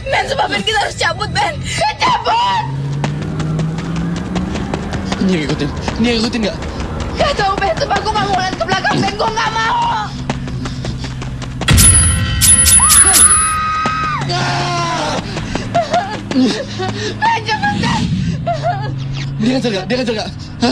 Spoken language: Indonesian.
Ben, sumpah Ben, kita harus cabut, Ben. Cabut! Dia ngikutin nggak? Gak tau, Ben, sumpah gue gak mau ngeliat ke belakang, Ben, gue gak mau. Ben, jangan, Ben. Dia ngejar nggak? Hah?